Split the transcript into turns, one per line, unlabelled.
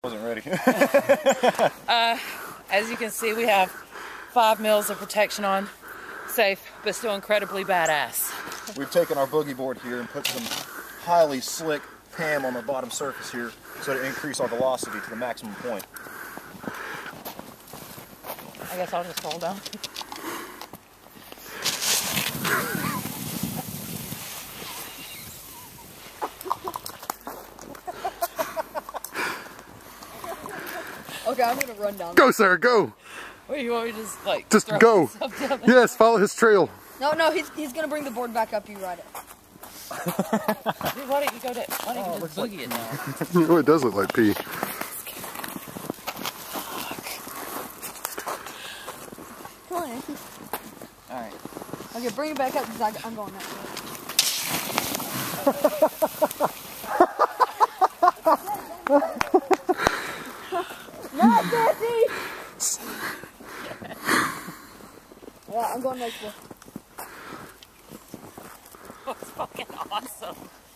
Wasn't ready.
As you can see, we have 5 mils of protection on. Safe, but still incredibly badass.
We've taken our boogie board here and put some highly slick PAM on the bottom surface here so to increase our velocity to the maximum point.
I guess I'll just roll down.
Okay, I'm gonna run down.
Go, Sarah, go!
Wait, you want me to just like
Just
throw
go.
myself down there?
Yes, follow his trail.
No, he's gonna bring the board back up. You ride it.
Dude, why don't you go to? Why don't you just boogie it now?
Oh, it does look like pee.
Come on, Nancy.
All right.
Okay, bring it back up because I'm going that way. Not Nancy! Yeah, I'm going next way.
That's fucking awesome.